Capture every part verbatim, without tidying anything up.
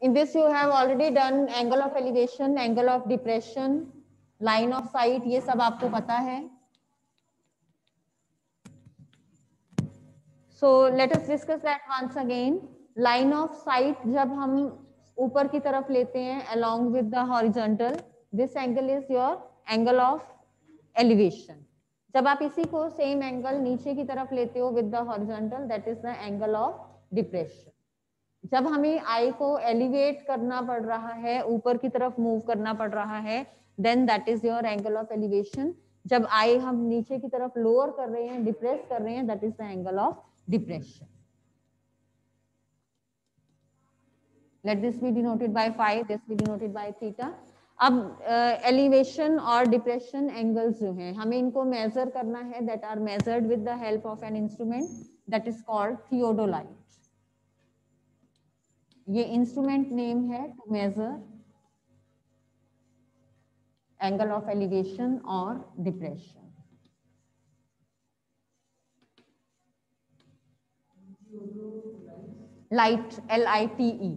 In this you have already done angle of elevation, angle of depression, line of sight, ये सब आपको पता है. So let us discuss that once again. Line of sight जब हम ऊपर की तरफ लेते हैं along with the horizontal, this angle is your angle of elevation. जब आप इसी को same angle नीचे की तरफ लेते हो with the horizontal, that is the angle of depression. जब हमें आई को एलिवेट करना पड़ रहा है, ऊपर की तरफ मूव करना पड़ रहा है, then that is your angle of elevation. जब आई हम नीचे की तरफ लोअर कर रहे हैं, डिप्रेस कर रहे हैं, that is the angle of depression. Let this be denoted by five, this be denoted by theta. अब एलिवेशन uh, और डिप्रेशन एंगल्स जो हैं, हमें इनको मेजर करना है, that are measured with the help of an instrument that is called theodolite. ये instrument name है to measure angle of elevation और depression. Lite, L I T E,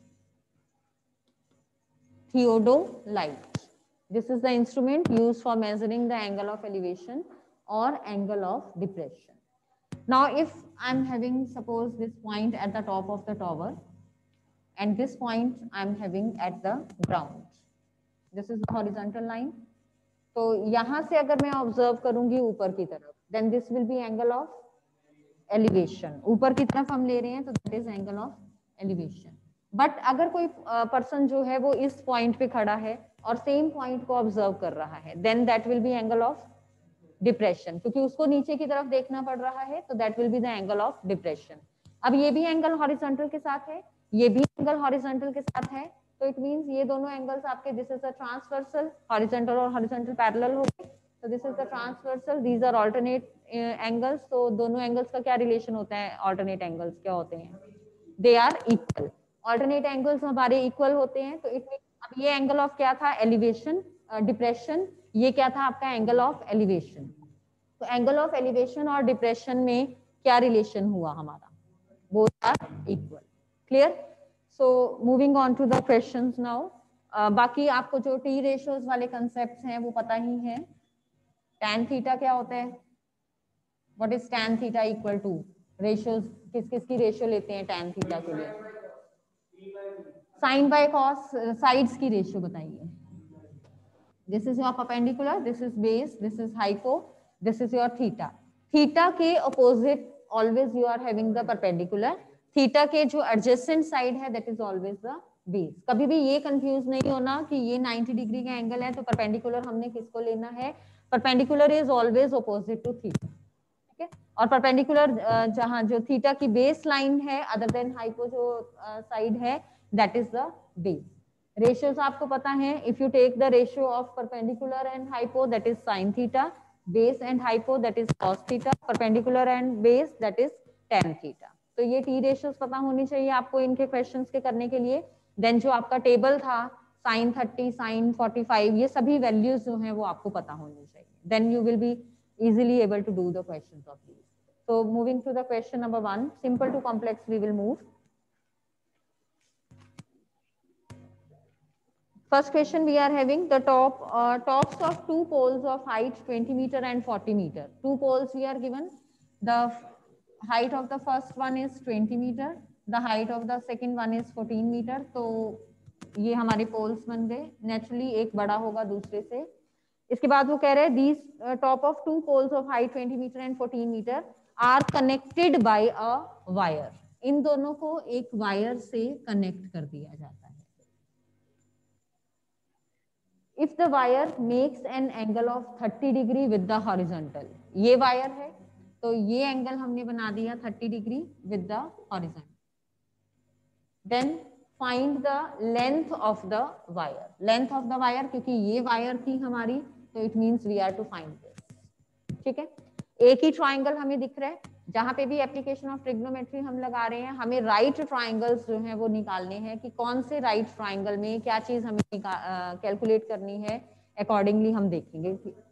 theodolite. This is the instrument used for measuring the angle of elevation और angle of depression. Now if I am having suppose this point at the top of the tower and this point I am having at the ground. This is the horizontal line. तो यहाँ से अगर मैं observe करूंगी ऊपर की तरफ, then this will be angle of elevation. ऊपर की तरफ हम ले रहे हैं तो that is angle of elevation. But अगर कोई पर्सन uh, जो है वो इस पॉइंट पे खड़ा है और सेम पॉइंट को ऑब्जर्व कर रहा है, then that will be angle of depression. क्योंकि उसको नीचे की तरफ देखना पड़ रहा है तो that will be the angle of depression. अब ये भी एंगल हॉरिजॉन्टल के साथ है, ये भी एंगल हॉरिजॉन्टल के साथ है, तो इट मींस ये दोनों एंगल्स आपके, this is the transversal, horizontal और हॉरिजॉन्टल पैरेलल हो गए, तो this is the transversal, these are alternate angles. तो दोनों एंगल्स का क्या रिलेशन होता है? अल्टरनेट एंगल्स क्या होते हैं? They are equal. Alternate angles हमारे इक्वल होते हैं, तो इट मींस अब ये एंगल ऑफ क्या था? Elevation, depression. ये क्या था आपका? Angle of elevation. तो एंगल ऑफ एलिवेशन और डिप्रेशन में क्या रिलेशन हुआ हमारा? Both are equal. Clear? So moving on to the questions now. बाकी आपको जो टी रेशियोज वाले कंसेप्ट्स हैं वो पता ही है. tan थीटा क्या होता है? What is tan theta equal to? Ratios किस किस की रेशियो लेते हैं tan थीटा के लिए? साइन बाय कॉस, साइड्स की रेशियो बताइए. This is your perpendicular, this is base, this is hypo, this is your theta. Theta के opposite always you are having the perpendicular. Theta के जो adjacent side है that is always the base. कभी भी ये confuse नहीं होना कि ये नाइंटी डिग्री का एंगल है तो परपेंडिकुलर हमने किसको लेना है? Perpendicular is always opposite to theta. ठीक है? और परपेंडिकुलर जहां जो थीटा की बेस लाइन है अदर देन हाइपो जो साइड है that is the base. Ratios आपको पता है. If you take the ratio of perpendicular and hypo that is sine theta, base and hypo that is cos theta, perpendicular and base that is tan theta. तो ये T ratios पता होनी चाहिए आपको इनके क्वेश्चंस के करने के लिए. देन जो आपका टेबल था sine thirty, sine forty five, ये सभी वैल्यूज जो हैं वो आपको पता होनी चाहिए. Then you will be easily able to do the questions of these. So moving to the question number one, simple to complex we will move. First question we are having the top uh, tops of two poles of height twenty meter and forty meter. Two poles we are given. The height of the first one is twenty meter. The height of the second one is fourteen meter. तो ये हमारे poles बन गए. Naturally एक बड़ा होगा दूसरे से. इसके बाद वो कह रहे हैं these uh, top of two poles of height twenty meter and fourteen meter are connected by a wire. इन दोनों को एक वायर से कनेक्ट कर दिया जाता है. If the wire makes an angle of thirty degree with the horizontal, ये wire है तो ये एंगल हमने बना दिया thirty degree with the horizontal. Then find the length of the wire. Length of the wire, क्योंकि ये वायर थी हमारी तो it means we are to find this. ठीक है? एक ही ट्राइंगल हमें दिख रहा है. जहां पे भी एप्लीकेशन ऑफ ट्रिग्नोमेट्री हम लगा रहे हैं हमें राइट ट्राइंगल्स जो हैं वो निकालने हैं कि कौन से राइट ट्राइंगल में क्या चीज हमें कैलकुलेट करनी है. अकॉर्डिंगली हम देखेंगे.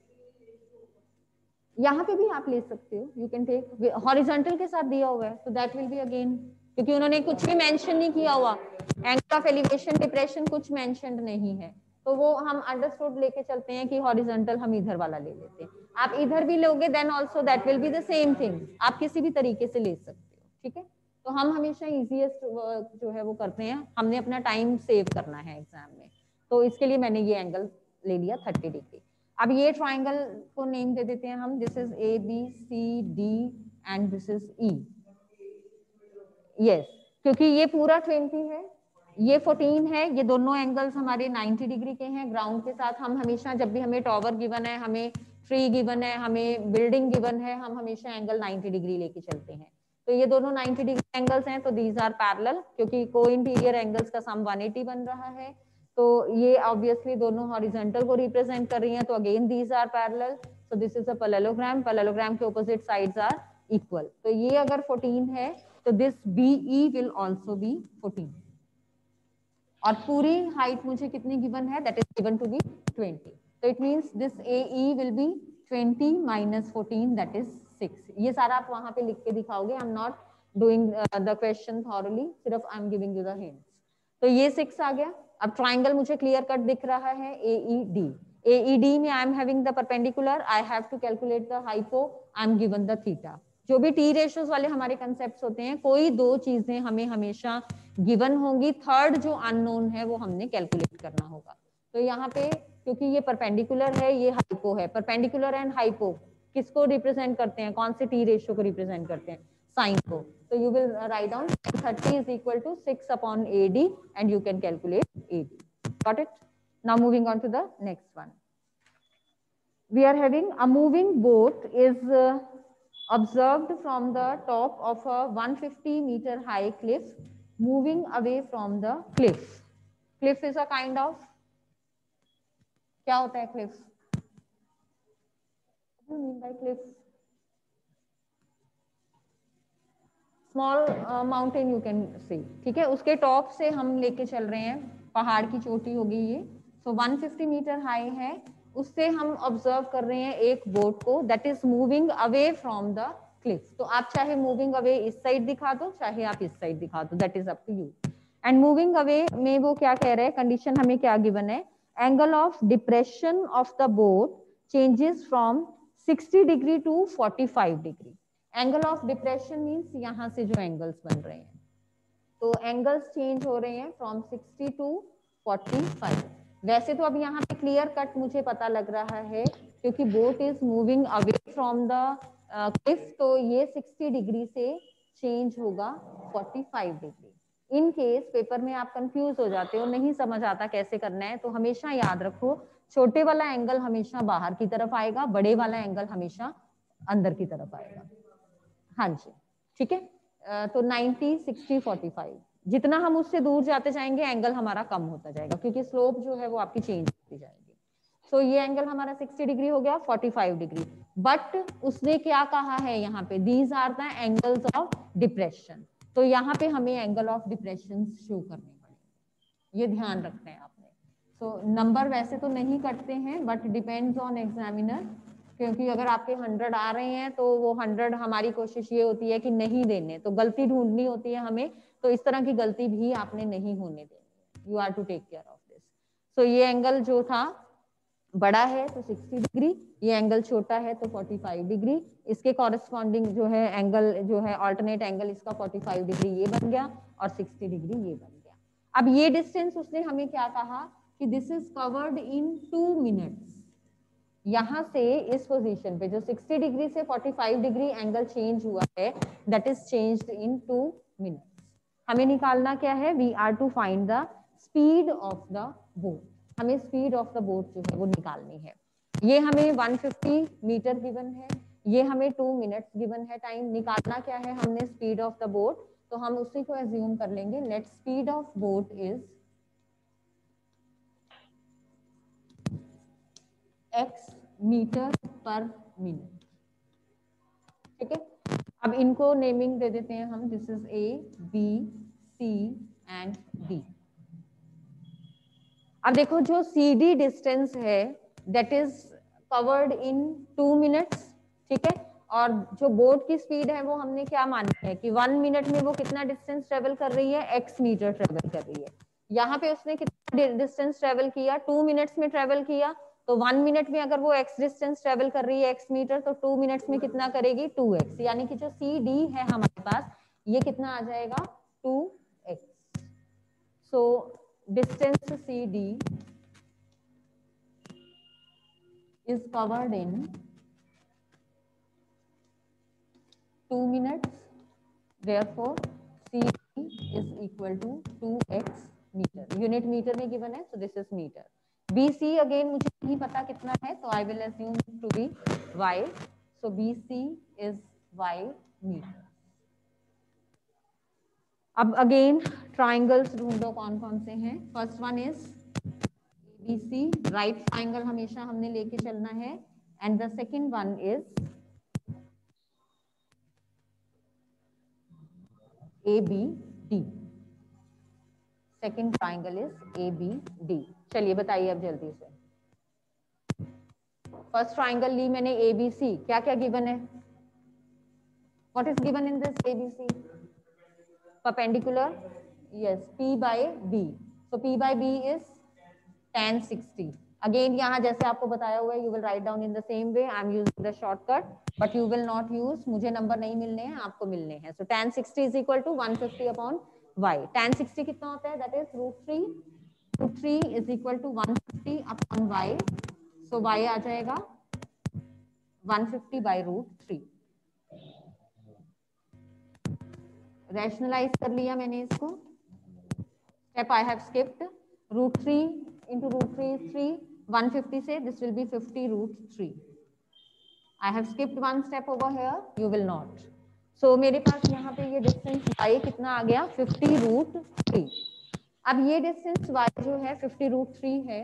यहाँ पे भी आप ले सकते हो. यू कैन टेक हॉरिजॉन्टल के साथ दिया हुआ है तो दैट विल बी अगेन, क्योंकि उन्होंने कुछ भी मेंशन नहीं किया हुआ एंगल ऑफ एलिवेशन डिप्रेशन कुछ मेंशन्ड नहीं है, तो वो हम अंडरस्टूड लेके चलते हैं कि हॉरिजॉन्टल हम इधर वाला ले लेते हैं। आप इधर भी लोगे then also that will be the same thing, आप किसी भी तरीके से ले सकते हो, ठीक है। तो हम हमेशा इजीएस्ट जो है वो करते हैं, हमने अपना टाइम सेव करना है एग्जाम में, तो इसके लिए मैंने ये एंगल ले लिया थर्टी डिग्री। अब ये ट्राइंगल को नेम दे देते हैं हम, this is A B C D and this is E. Yes, क्योंकि ये पूरा ट्वेंटी है, ये फोर्टीन है, ये दोनों एंगल्स हमारे नाइंटी डिग्री के हैं ग्राउंड के साथ। हम हमेशा जब भी हमें टॉवर गिवन है, हमें ट्री गिवन है, हमें बिल्डिंग गिवन है, हम हमेशा एंगल नाइंटी डिग्री लेके चलते हैं। तो ये दोनों नाइंटी डिग्री एंगल्स हैं, तो दीज आर पैरेलल, क्योंकि को इंटीरियर एंगल्स का सम वन एटी बन रहा है, तो ये ऑब्वियसली दोनों हॉरिजॉन्टल को रिप्रेजेंट कर रही हैं, तो again these are parallel, so this is a parallelogram, parallelogram के ऑपोजिट साइड्स आर इक्वल। तो ये अगर फोर्टीन है तो this B E will also be fourteen, और पूरी हाइट मुझे कितनी गिवन है, that is given to be twenty, तो it means this A E will be twenty minus fourteen that is six. ये सारा आप वहां पे लिख के दिखाओगे, I am not doing the question thoroughly, सिर्फ I am giving you the hints. तो ये सिक्स आ गया। अब ट्राइंगल मुझे क्लियर कट दिख रहा है ए ई डी, ए ई डी में I am having the perpendicular, I have to calculate the hypo, I am given the theta. जो भी टी रेशियोज वाले हमारे कंसेप्ट होते हैं, कोई दो चीजें हमें हमेशा गिवन होंगी, थर्ड जो अननोन है वो हमने कैलकुलेट करना होगा। तो यहाँ पे क्योंकि ये परपेंडिकुलर है, ये हाइपो है, परपेंडिकुलर एंड हाइपो किसको रिप्रेजेंट करते हैं, कौन से टी रेशियो को रिप्रेजेंट करते हैं, साइन को। तो you will write down thirty is equal to six upon A D and you can calculate A D. Got it? Now moving on to the next one, we are having a moving boat is uh, observed from the top of a one hundred fifty meter high cliff moving away from the cliff. Cliff is a kind of, क्या होता है cliff? What do you mean by cliff? Small uh, mountain you can see, ठीक है, उसके top से हम लेके चल रहे हैं, पहाड़ की चोटी होगी ये, so one hundred fifty metre high है, उससे हम ऑब्जर्व कर रहे हैं एक बोट को, that is moving away from the cliff. तो आप चाहे मूविंग अवे इस साइड दिखा दो, चाहे आप इस साइड दिखा दो, that is up to you. And moving away में वो क्या कह रहे हैं, कंडीशन हमें क्या गिवन है, angle of depression of the boat changes from sixty degree to forty five degree. Angle of depression means यहाँ से जो एंगल्स बन रहे हैं, तो एंगल्स चेंज हो रहे हैं from sixty to forty five. वैसे तो अब यहाँ पे क्लियर कट मुझे पता लग रहा है, क्योंकि boat is moving away from the cliff, तो ये सिक्सटी डिग्री से चेंज होगा forty five degree. In case paper में आप कंफ्यूज हो जाते हो, नहीं समझ आता कैसे करना है, तो हमेशा याद रखो छोटे वाला एंगल हमेशा बाहर की तरफ आएगा, बड़े वाला एंगल हमेशा अंदर की तरफ आएगा। हाँ जी, ठीक है। तो नाइंटी सिक्सटी फोर्टी फाइव, जितना हम उससे दूर जाते जाएंगे एंगल हमारा कम होता जाएगा, क्योंकि स्लोप जो है वो आपकी चेंज होती जाएगी। सो so, ये एंगल हमारा सिक्सटी डिग्री हो गया, फोर्टी फाइव डिग्री, बट उसने क्या कहा है यहाँ पे, these are the angles of depression. तो यहाँ पे हमें एंगल ऑफ डिप्रेशन शो करने पड़ेंगे, ये ध्यान रखना है आपने। सो so, नंबर वैसे तो नहीं कटते हैं, बट डिपेंड्स ऑन एग्जामिनर, क्योंकि अगर आपके हंड्रेड आ रहे हैं तो वो हंड्रेड, हमारी कोशिश ये होती है कि नहीं देने, तो गलती ढूंढनी होती है हमें, तो इस तरह की गलती भी आपने नहीं होने देनी, you are to take care of this. So ये एंगल जो था बड़ा है तो सिक्सटी डिग्री, ये एंगल छोटा है तो फोर्टी फाइव डिग्री, इसके कॉरेस्पॉन्डिंग जो है एंगल जो है ऑल्टरनेट एंगल इसका फोर्टी फाइव डिग्री ये बन गया और सिक्सटी डिग्री ये बन गया। अब ये डिस्टेंस उसने हमें क्या कहा कि this is covered in two minutes. यहाँ से इस पोजीशन पे जो सिक्सटी डिग्री से forty five degree angle change हुआ है, that is changed in two minutes. हमें निकालना क्या है, we are to find the speed of the boat, हमें स्पीड ऑफ द बोट जो है वो निकालनी है। ये हमें वन फिफ्टी मीटर गिवन है, ये हमें टू मिनट्स गिवन है टाइम, निकालना क्या है हमने स्पीड ऑफ द बोट, तो हम उसी को एज्यूम कर लेंगे, let speed of boat is X metre per minute, ठीक है। अब इनको नेमिंग दे देते हैं हम, this is A B C and D. अब देखो जो सी डी डिस्टेंस है that is covered in two minutes, ठीक है, और जो बोट की स्पीड है वो हमने क्या मानी है कि वन मिनट में वो कितना डिस्टेंस ट्रेवल कर रही है, एक्स मीटर ट्रेवल कर रही है। यहाँ पे उसने कितना डिस्टेंस ट्रेवल किया, टू मिनट्स में ट्रेवल किया, तो वन मिनट में अगर वो एक्स डिस्टेंस ट्रेवल कर रही है एक्स मीटर, तो टू मिनट्स में कितना करेगी, टू एक्स। यानी कि जो सी डी है हमारे पास ये कितना आ जाएगा, two X. So distance C D is covered in two minutes, therefore C D is equal to two x meter. Unit meter में given है, so this is meter. B C again मुझे नहीं पता कितना है, so I will assume to be y. So B C is y meter. अब again triangles ढूंढो कौन कौन से हैं. First one is B C, right triangle हमेशा हमने लेके चलना है, and the second one is A B D. Second triangle is A B D. चलिए बताइए अब जल्दी से. First triangle ली मैंने A B C, क्या क्या given है? What is given in this A B C? Perpendicular, yes, P by B. So P by B is tan sixty. Again यहाँ जैसे आपको बताया हुआ है, you will write down in the same way. I am using the shortcut, but you will not use. मुझे number नहीं मिलने हैं, आपको मिलने हैं. So tan sixty is equal to one fifty upon y. Tan sixty कितना होता है? That is root three. Root three is equal to one fifty upon y. So y आ जाएगा one fifty by root three. Rationalize कर लिया मैंने इसको. Step I have skipped. Root three into root three is three. one fifty से this will be fifty root three. I have skipped one step over here. You will not. So मेरे पास यहाँ पे ये distance y कितना आ गया, fifty root three. अब ये distance y जो है fifty root three है.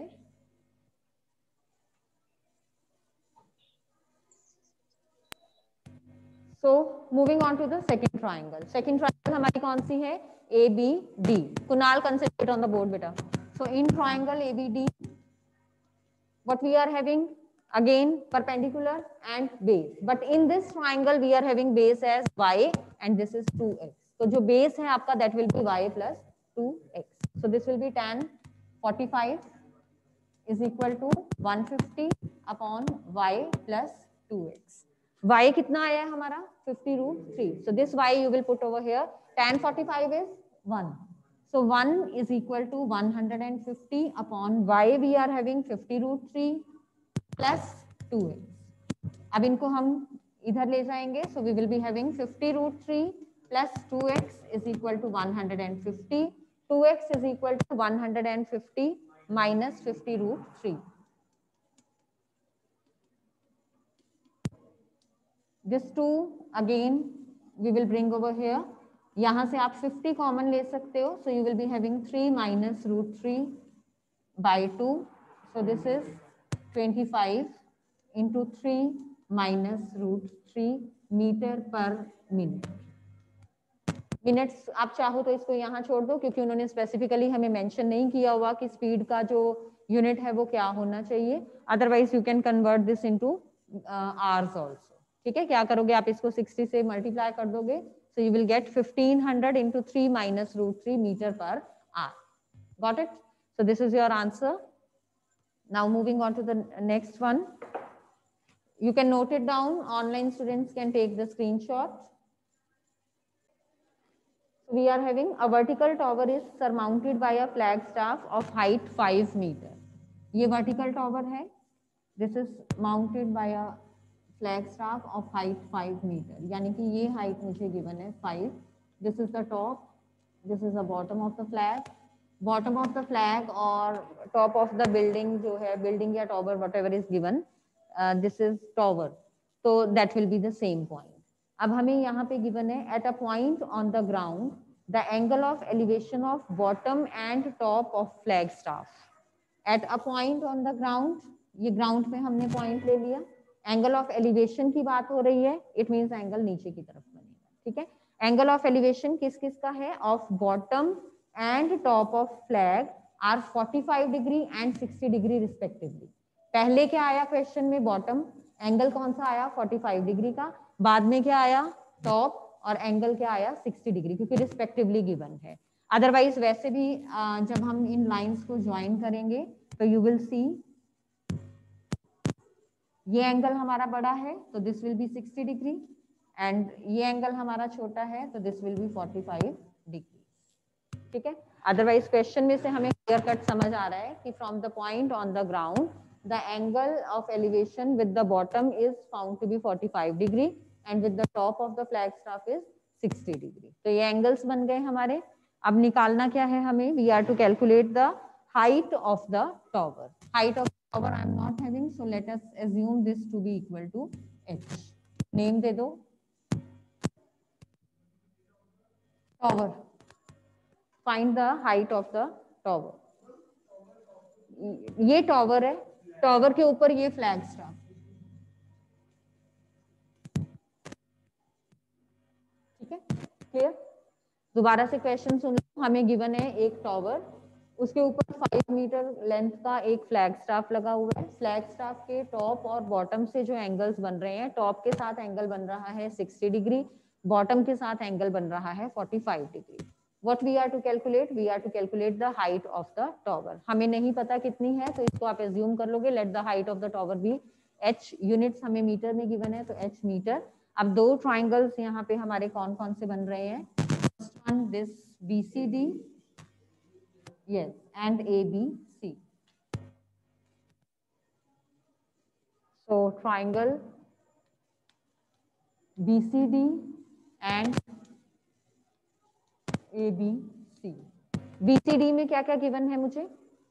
So moving on to the second triangle. Second triangle हमारी कौन सी है? A B D. Kunal concentrate on the board बेटा. So in triangle A B D, what we are having? Again perpendicular and base, but in this triangle we are having base as y and this is two x. So जो base है आपका that will be y plus two x. So this will be tan forty-five is equal to one fifty upon y plus two x. Y कितना आया है हमारा? fifty root three. So this y you will put over here. Tan forty-five is one. So one is equal to one hundred fifty upon y we are having fifty root three plus two x. अब इनको हम इधर ले जाएंगे. So we will be having fifty root three plus two x is equal to one hundred fifty. two x is equal to one hundred fifty minus fifty root three. This two again we will bring over here. यहाँ से आप fifty common ले सकते हो. So you will be having three minus root three by two. So this is twenty-five into three minus root three metre per minute. Minutes आप चाहो तो इसको यहाँ छोड़ दो क्योंकि उन्होंने स्पेसिफिकली हमें मेंशन नहीं किया हुआ कि स्पीड का जो यूनिट है वो क्या होना चाहिए. Otherwise you can convert this into hours also. ठीक है, क्या करोगे आप इसको sixty से मल्टीप्लाई कर दोगे. So you will get fifteen hundred into three minus root three meter per hour. Got it? So this is your answer. Now moving on to the next one. You can note it down. Online students can take the screenshot. We are having a vertical tower is surmounted by a flag staff of height five meter. ये vertical tower है. This is mounted by a flag staff of height five meter. यानी कि ये height मुझे given है five. This is the top. This is the bottom of the flag. Bottom of the flag or top of the building जो है building या tower whatever is given. Uh, this is tower. So that will be the same point. अब हमें यहाँ पे given है at a point on the ground the angle of elevation of bottom and top of flag staff. At a point on the ground, ये ground पे हमने point ले लिया. Angle of elevation की बात हो रही है. It means angle नीचे की तरफ बनेगा. ठीक है. Angle of elevation किस किस का है? Of bottom and top of flag are forty-five degree and sixty degree respectively. पहले क्या आया क्वेश्चन में? बॉटम. एंगल कौन सा आया? forty-five डिग्री का. बाद में क्या आया, टॉप, और एंगल क्या आया, सिक्सटी डिग्री, क्योंकि रिस्पेक्टिवली गिवन है। अदरवाइज वैसे भी जब हम इन लाइंस को ज्वाइन करेंगे तो यू विल सी ये एंगल हमारा बड़ा है तो this will be sixty degree, and ये एंगल हमारा छोटा है तो this will be forty five degree. ठीक है, अदरवाइज क्वेश्चन में से हमें क्लियर कट समझ आ रहा है कि from the point on the ground the angle of elevation with the bottom is found to be forty five degree and with the top of the flag staff is sixty degree. तो ये angles बन गए हमारे। अब निकालना क्या है हमें, we are to calculate the height of the tower. Height of tower I am not having, so let us assume this to be equal to h। Name दे दो, tower, find the height of the tower. ये tower है, tower के ऊपर ये flag staff. ठीक है, clear? दोबारा से क्वेश्चन सुन लो। हमें गिवन है एक टॉवर, उसके ऊपर फाइव मीटर लेंथ का एक फ्लैग स्टाफ लगा हुआ है। फ्लैग स्टाफ के टॉप और बॉटम से जो एंगल्स बन रहे हैं, टॉप के साथ एंगल बन रहा है सिक्सटी डिग्री, बॉटम के साथ एंगल बन रहा है forty five degree. What we are to calculate? We are to calculate the height of the tower. हमें नहीं पता कितनी है तो इसको आप assume कर लोगे, let the height of the tower be h। units हमें मीटर में given है तो h मीटर। अब दो triangles यहाँ पे हमारे कौन कौन से बन रहे हैं, first one this B C D, yes, and A B C। so triangle B C D and A B C। B C D में क्या क्या गिवन है मुझे,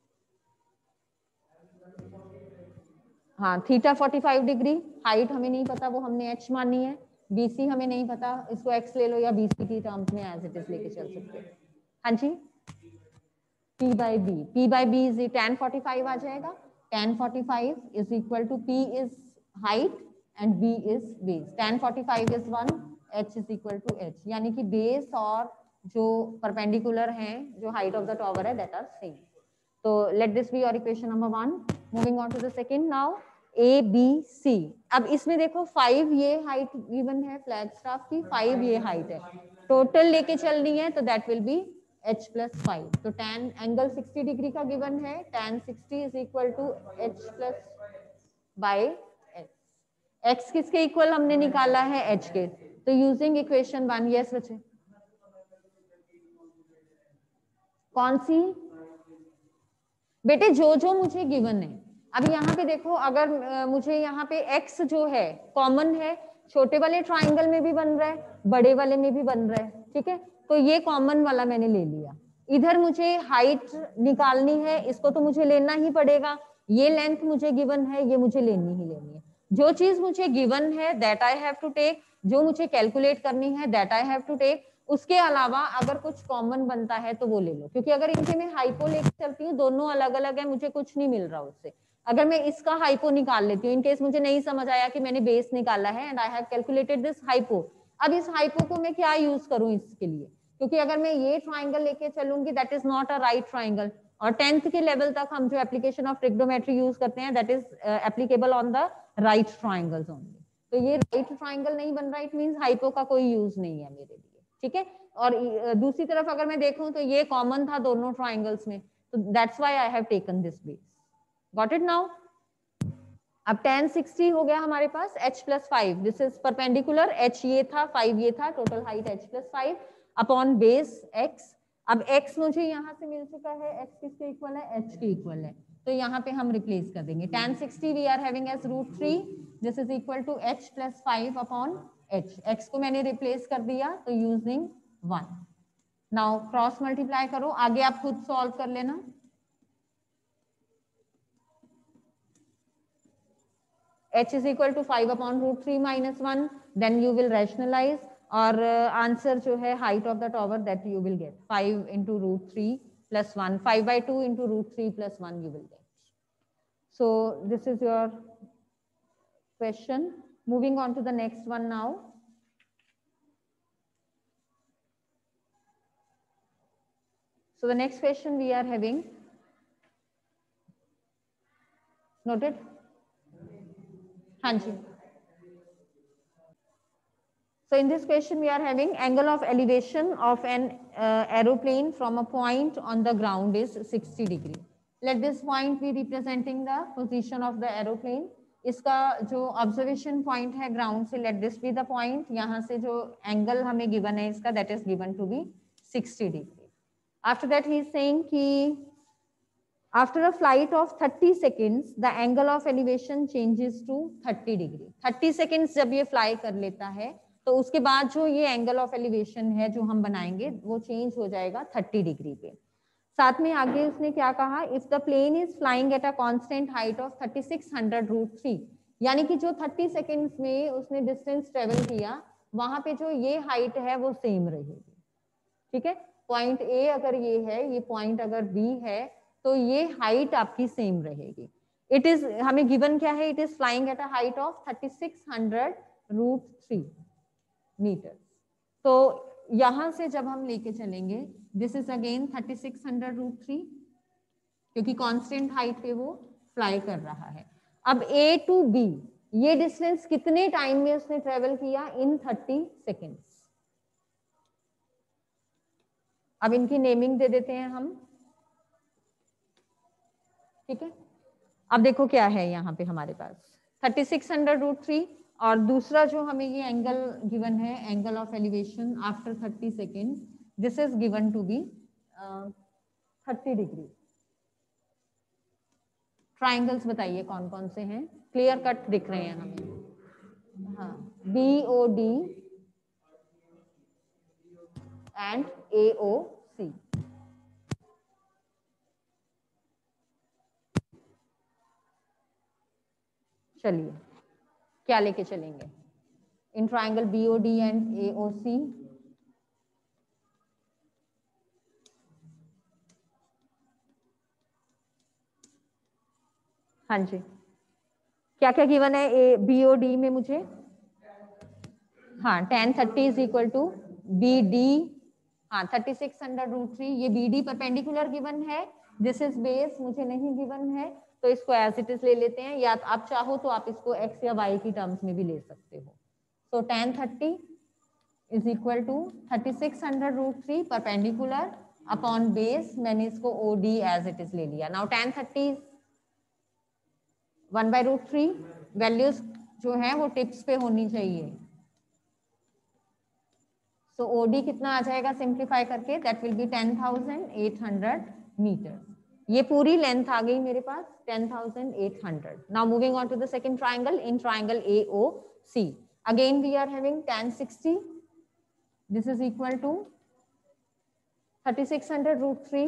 हाँ theta forty five degree, height हमें नहीं पता वो हमने h मानी है, बीसी हमें नहीं पता, इसको x ले लो या बीसी की टर्म्स में एज इट इज लेके चल सकते हैं। हाँ जी, p by B, p by B is tan forty five आ जाएगा। Tan forty five is equal to p is height and b is base. Tan forty five is one, h is equal to h, यानी कि base और जो perpendicular हैं, जो height of the tower है, that are same. तो let this be your equation number one. Moving on to the second now, A B C. अब इसमें देखो फाइव ये हाइट गिवन है फ्लैग स्टाफ की, फाइव ये हाइट है, टोटल लेके चलनी है तो that will be h plus five. तो tan एंगल सिक्सटी डिग्री का गिवन है, tan sixty is equal to h plus by x। x किसके इक्वल हमने निकाला है, h के। तो यूजिंग इक्वेशन वन, यस बच्चे, कौन सी बेटे, जो जो मुझे गिवन है। अब यहाँ पे देखो, अगर uh, मुझे यहाँ पे x जो है कॉमन है, छोटे वाले ट्राइंगल में भी बन रहा है, बड़े वाले में भी बन रहा है। ठीक है, तो ये कॉमन वाला मैंने ले लिया। इधर मुझे हाइट निकालनी है, इसको तो मुझे लेना ही पड़ेगा। ये लेंथ मुझे गिवन है, ये मुझे लेनी ही लेनी है। जो चीज मुझे गिवन है that I have to take, जो मुझे कैलकुलेट करनी है that I have to take. उसके अलावा अगर कुछ कॉमन बनता है तो वो ले लो, क्योंकि अगर इनके में हाइपो लेके चलती हूँ, दोनों अलग अलग है, मुझे कुछ नहीं मिल रहा उससे। अगर मैं इसका हाइपो निकाल लेती हूँ, इनकेस मुझे नहीं समझ आया कि मैंने बेस निकाला है and I have calculated this hypo, अब इस हाइपो को मैं क्या यूज करूँ इसके लिए, क्योंकि अगर मैं ये ट्राइंगल लेके चलूंगी that is not a right triangle. और टेंथ के लेवल तक हम जो एप्लीकेशन ऑफ ट्रिग्नोमेट्री यूज करते हैं that is applicable on the right triangles only. तो ये राइट ट्राइंगल नहीं बन रहा, इट मींस हाइपो का कोई यूज नहीं है मेरे लिए। ठीक है, और दूसरी तरफ अगर मैं देखूं तो ये कॉमन था दोनों ट्राइंगल्स में, तो that's why I have taken this base. Got it now? अब tan सिक्सटी हो गया हमारे पास, h plus five, this is perpendicular, h ये था, फाइव ये था, total height h plus five upon base x। अब x मुझे यहाँ से मिल चुका है, x किसके इक्वल है, h के इक्वल है, तो यहाँ पे हम रिप्लेस कर देंगे। tan sixty we are having as root three, this is equal to h plus five upon h। x को मैंने रिप्लेस कर दिया तो using one. Now cross multiply करो, आगे आप खुद सॉल्व कर लेना। h is equal to five upon root three minus one, then you will rationalize, और आंसर uh, जो है height of the tower that you will get five into root three plus one, five by two into root three plus one you will get. So this is your question. Moving on to the next one now. So the next question we are having, noted? हाँ जी, So in this question we are having angle of elevation of an uh, aeroplane from a point on the ground is sixty degree. Let this point be representing the position of the aeroplane. इसका जो observation point है ground से, let this be the point. यहाँ से जो angle हमें given है इसका, that is given to be sixty degree. After that he is saying कि after a flight of thirty seconds the angle of elevation changes to thirty degree. thirty seconds जब ये fly कर लेता है तो उसके बाद जो ये एंगल ऑफ एलिवेशन है जो हम बनाएंगे वो चेंज हो जाएगा थर्टी डिग्री पे. साथ में आगे उसने क्या कहा, if the plane is flying at a constant height of thirty six hundred root three, यानी कि जो थर्टी सेकेंड्स में उसने डिस्टेंस ट्रेवल किया वहां पे जो ये हाइट है वो सेम रहेगी. ठीक है, पॉइंट ए अगर ये है, ये पॉइंट अगर बी है, तो ये हाइट आपकी सेम रहेगी. इट इज हमें गिवन क्या है, it is flying at a height of thirty six hundred root three metre. तो यहां से जब हम लेके चलेंगे, this is again thirty six hundred root three, क्योंकि कांस्टेंट हाइट पे वो फ्लाई कर रहा है. अब ए टू बी ये डिस्टेंस कितने टाइम में उसने ट्रेवल किया, इन थर्टी सेकेंड्स. अब इनकी नेमिंग दे देते हैं हम. ठीक है, अब देखो क्या है यहाँ पे हमारे पास thirty six hundred root three, और दूसरा जो हमें ये एंगल गिवन है, angle of elevation after thirty second, this is given to be thirty degree. Triangles बताइए कौन कौन से हैं, क्लियर कट दिख रहे हैं हमें. हाँ, B O D and A O C. चलिए क्या लेके चलेंगे, in triangle B O D and A O C. हाँ जी, क्या क्या गिवन है ए बी ओ डी में मुझे. हाँ, tan thirty is equal to B D. हाँ, thirty six hundred root three, ये बी डी परपेंडिकुलर गिवन है, दिस इज बेस मुझे नहीं गिवन है, तो इसको एज इट इज ले लेते हैं, या आप चाहो तो आप इसको एक्स या वाई की टर्म्स में भी ले सकते हो. So tan thirty is equal to thirty six hundred root three perpendicular upon base, मैंने इसको O D as it is ले लिया. Now tan thirty one by root three, values जो है वो टिप्स पे होनी चाहिए. सो ओ डी कितना आ जाएगा सिंप्लीफाई करके, that will be ten thousand eight hundred metre. ये पूरी लेंथ आ गई मेरे पास ten thousand eight hundred. Now moving on to the second triangle, in triangle A O C, again we are having tan sixty, this is equal to thirty six hundred root three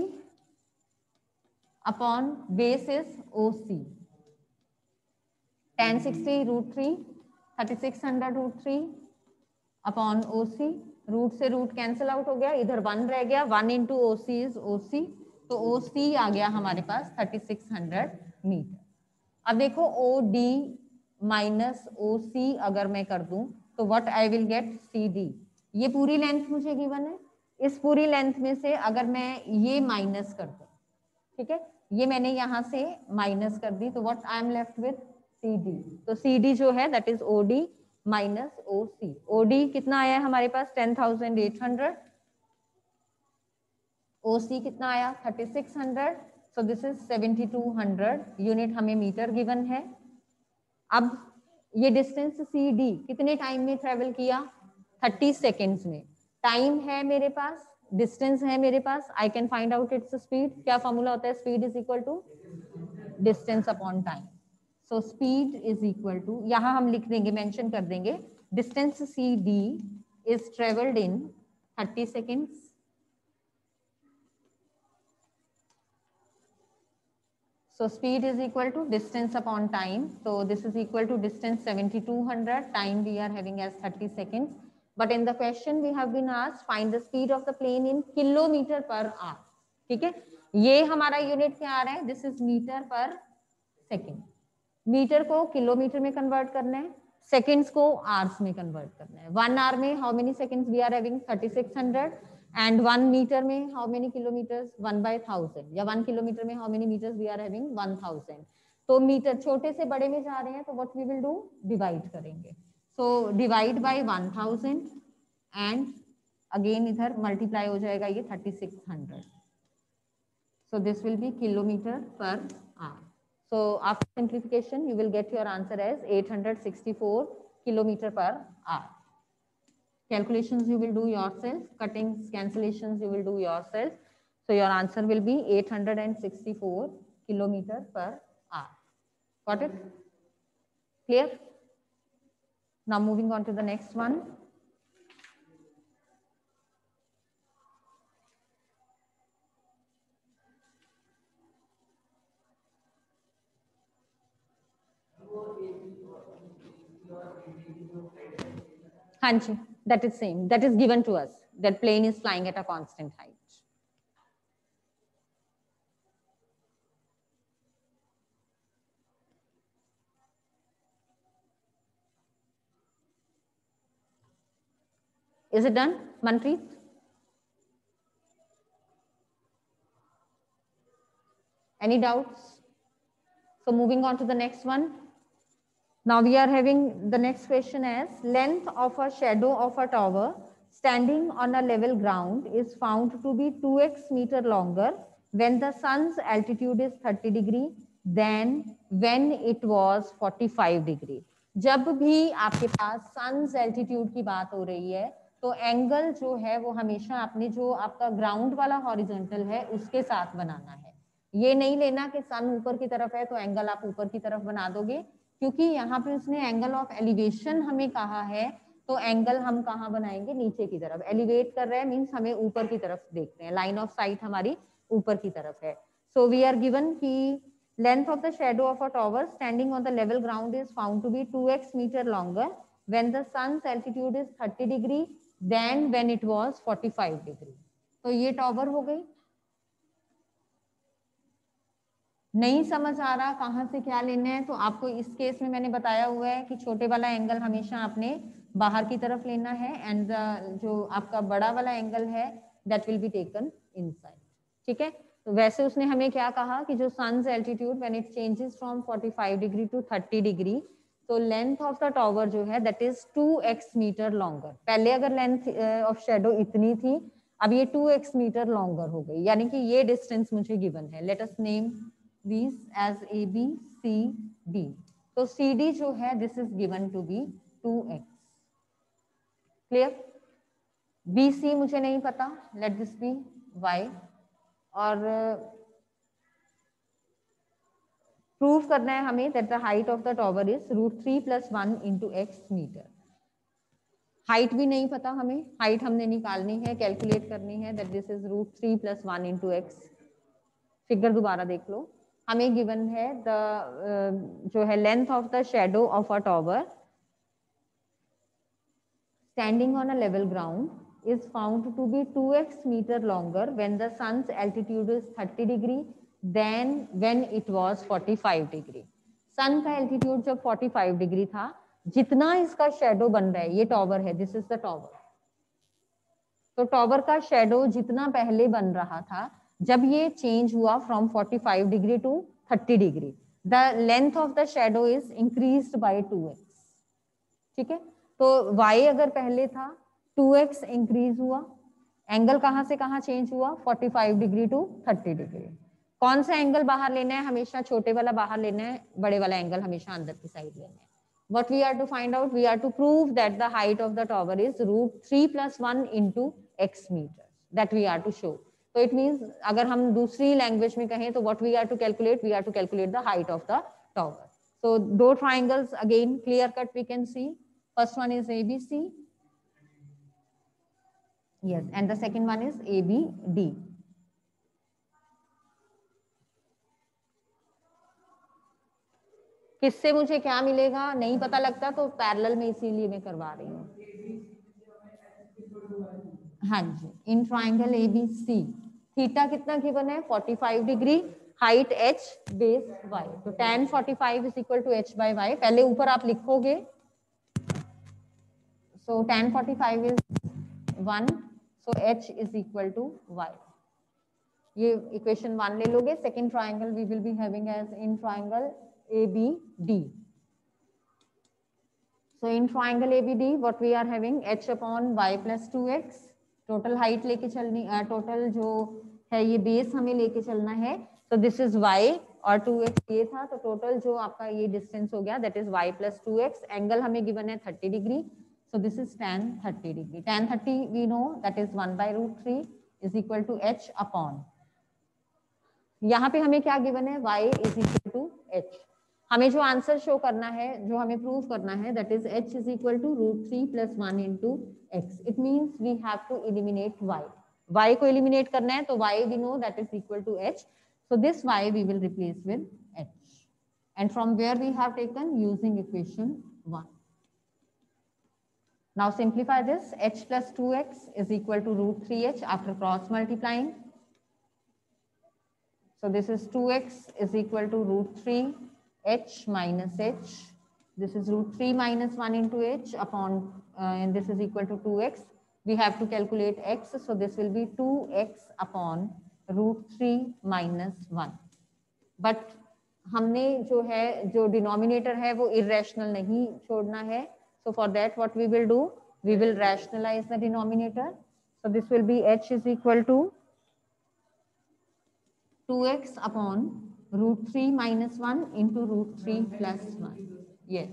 upon base is O C. Tan sixty root three, thirty six hundred root three upon O C. Root से root cancel out हो गया, इधर one रह गया, one into O C is O C, तो O C आ गया हमारे पास थर्टी सिक्स हंड्रेड मीटर. अब देखो ओ डी माइनस ओ सी अगर मैं कर दूं तो what I will get, C D. ये पूरी लेंथ मुझे गिवन है, इस पूरी लेंथ में से अगर मैं ये माइनस कर दूं, ठीक है, ये मैंने यहाँ से माइनस कर दी, तो what I am left with, C D. तो सी डी जो है that is O D minus O C. O D कितना आया है हमारे पास ten thousand eight hundred, O C कितना आया thirty six hundred, so this is seventy two hundred unit हमें मीटर गिवन है. अब ये डिस्टेंस सी डी कितने टाइम में ट्रेवल किया, थर्टी सेकेंड्स में. टाइम है मेरे पास, डिस्टेंस है मेरे पास, I can find out its speed. क्या फॉर्मूला होता है, speed is equal to distance upon time. So speed is equal to, यहाँ हम लिख देंगे, मेंशन कर देंगे, distance C D is travelled in thirty seconds. So speed is equal to distance upon time. So this is equal to distance seventy-two hundred, time we are having as thirty seconds. But in the question we have been asked find the speed of the plane in kilometer per hour. ठीक है, ये हमारा unit क्या आ रहा है, this is metre per second. Metre को kilometre में कन्वर्ट करना है, सेकेंड्स को आवर्स में कन्वर्ट करना है. वन आवर में how many seconds we are having thirty six hundred, and one metre में how many kilometres, one by thousand, या वन किलोमीटर में how many metres we are having one thousand. तो metre छोटे से बड़े में जा रहे हैं, तो what we will do, divide करेंगे. So divide by one thousand and again इधर मल्टीप्लाई हो जाएगा ये thirty six hundred. So this will be kilometer per hour. So after simplification, you will get your answer as eight hundred sixty-four kilometer per hour. Calculations you will do yourself, cuttings, cancellations you will do yourself. So your answer will be eight hundred sixty-four kilometer per hour. Got it? Clear? Now moving on to the next one. Hanji, that is same. That is given to us. That plane is flying at a constant height. Is it done, Manpreet? Any doubts? So moving on to the next one. Now we are having the next question as length of a shadow of a tower standing on a level ground is found to be two x meter longer when the sun's altitude is thirty degree than when it was forty-five degree. जब भी आपके पास sun's altitude की बात हो रही है तो angle जो है वो हमेशा आपने जो आपका ग्राउंड वाला हॉरिजॉन्टल है उसके साथ बनाना है. ये नहीं लेना कि सन ऊपर की तरफ है तो एंगल आप ऊपर की तरफ बना दोगे, क्योंकि यहाँ पे उसने एंगल ऑफ एलिवेशन हमें कहा है तो एंगल हम कहाँ बनाएंगे, नीचे की तरफ. एलिवेट कर रहे हैं मीन्स हमें ऊपर की तरफ देखते हैं, लाइन ऑफ साइट हमारी ऊपर की तरफ है. सो वी आर गिवन की length of the shadow of a tower standing on the level ground is found to be two x metre longer when the sun's altitude is thirty degree then when it was forty five degree. तो ये tower हो गई. नहीं समझ आ रहा कहाँ से क्या लेना है तो आपको इस केस में मैंने बताया हुआ है कि छोटे वाला एंगल हमेशा आपने बाहर की तरफ लेना है एंड जो आपका बड़ा वाला एंगल है that will be taken inside. ठीक है. तो वैसे उसने हमें क्या कहा कि जो sun's altitude when it changes from forty five degree to thirty degree तो लेंथ ऑफ द टॉवर जो है that is two x metre longer. पहले अगर लेंथ ऑफ शेडो इतनी थी, अब ये टू एक्स मीटर लॉन्गर हो गई, यानी कि ये डिस्टेंस मुझे गिवन है. Let us name these as A, B, C, D. तो C D जो है this is given to be two x. Clear? B C मुझे नहीं पता, let this be Y. और प्रूव करना है हमें that the height of the tower is root three plus one into x metre. Height भी नहीं पता हमें, हाइट हमने निकालनी है, कैलकुलेट करनी है that this is root three plus one into x. Figure दोबारा देख लो. हमें गिवन है द uh, जो है length of the shadow of a tower standing on a level ground is found to be two x metre longer when the sun's altitude is thirty degree then when it was forty five degree. Sun का altitude जब forty five degree था, जितना इसका shadow बन रहा है, ये tower है, दिस इज द टॉवर. तो टॉवर का शेडो जितना पहले बन रहा था, जब ये चेंज हुआ from forty five degree to thirty degree, the length of the shadow is increased by two x. ठीक है. तो y अगर पहले था टू एक्स इंक्रीज हुआ, एंगल कहां से कहां चेंज हुआ, forty five degree to thirty degree. कौन सा एंगल बाहर लेना है, हमेशा छोटे वाला बाहर लेना है, बड़े वाला एंगल हमेशा अंदर की साइड लेना है. What we are to find out, we are to prove that the height of the tower is root three plus one into x meters. That we are to show. So it means अगर हम दूसरी language में कहें तो what we are to calculate, we are to calculate the height of the tower. So दो triangles again clear cut we can see. First one is A B C. Yes, and the second one is A B D. किससे मुझे क्या मिलेगा नहीं पता लगता तो parallel में इसीलिए मैं करवा रही हूँ. हाँ जी, in triangle A B C theta कितना गिवन है, forty five degree, height h, base y. तो tan forty five is equal to h by y. पहले ऊपर आप लिखोगे, so tan forty five is one, so h is equal to y. ये equation one ले लोगे. Second triangle we will be having as in triangle A B D. So in triangle A B D, what we are having h upon y plus two x. Total height लेके चलनी, total uh, जो है ये base हमें लेके चलना है. So this is y और टू एक्स ये था, तो टोटल जो आपका ये डिस्टेंस हो गया that is y plus two x. Angle हमें गिवन है thirty degree. So this is tan thirty degree. tan thirty we know that is one by root three is equal to h upon. यहाँ पे हमें क्या given है, y is equal to h. हमें जो answer show करना है, जो हमें प्रूव करना है, that is h is equal to root three plus one into x. It means we have to eliminate y. y को eliminate करना है, तो y we know that is equal to h. So this y we will replace with h. And from where we have taken, using equation one. Now simplify this. H plus two x is equal to root three h after cross multiplying. So this is two x is equal to root three h minus h. This is root three minus one into h upon, uh, and this is equal to two x. We have to calculate x. So this will be two x upon root three minus one. But हमने जो है, जो denominator है वो irrational नहीं छोड़ना है. So for that what we will do, we will rationalize the denominator. So this will be h is equal to two x upon root three minus one into root three plus one. Yes.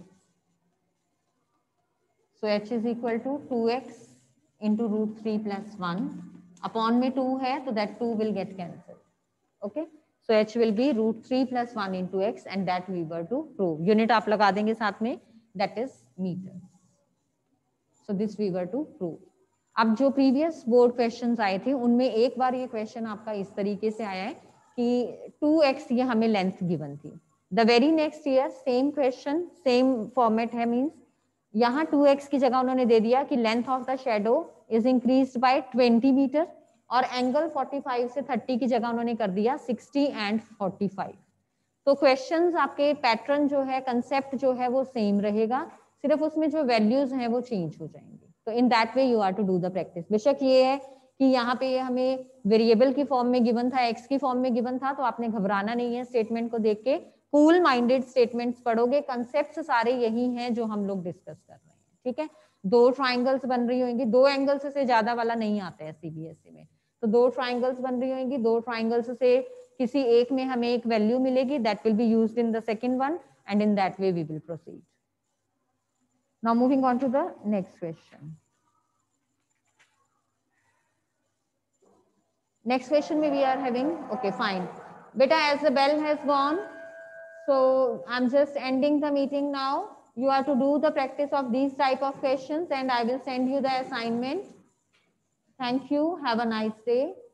So h is equal to two x into root three plus one. Upon में two है, तो that two will get cancelled. Okay. So h will be root three plus one into x, and that we were to prove. Unit आप लगा देंगे साथ में, that is meters. So this we were to prove. अब जो previous board questions आए थे, उनमें एक बार ये question आपका इस तरीके से आया है कि टू एक्स ये हमें length given थी. The very next year same question, same format है, means यहाँ टू एक्स की जगह उन्होंने दे दिया कि length of the shadow is increased by twenty meter, और एंगल फोर्टी फाइव से थर्टी की जगह उन्होंने कर दिया सिक्सटी एंड फोर्टी फाइव. तो क्वेश्चंस आपके पैटर्न जो है, कंसेप्ट जो है वो सेम रहेगा, सिर्फ उसमें जो वैल्यूज हैं वो चेंज हो जाएंगे. तो in that way you are to do the practice. बेशक ये है कि यहाँ पे हमें वेरिएबल की फॉर्म में गिवन था, एक्स की फॉर्म में गिवन था, तो आपने घबराना नहीं है. स्टेटमेंट को देख के कूल माइंडेड स्टेटमेंट्स पढ़ोगे. कंसेप्ट सारे यही हैं जो हम लोग डिस्कस कर रहे हैं. ठीक है, दो ट्राइंगल्स बन रही होंगी, दो एंगल्स से ज्यादा वाला नहीं आता है सीबीएसई में. तो दो ट्राइंगल्स बन रही होंगी, दो ट्राइंगल्स से किसी एक में हमें एक वैल्यू मिलेगी, that will be used in the second one, and in that way we will proceed. Now moving on to the next question. Next question में we are having, okay fine बेटा, as the bell has gone, so I'm just ending the meeting now. You are to do the practice of these type of questions, and I will send you the assignment. Thank you. Have a nice day.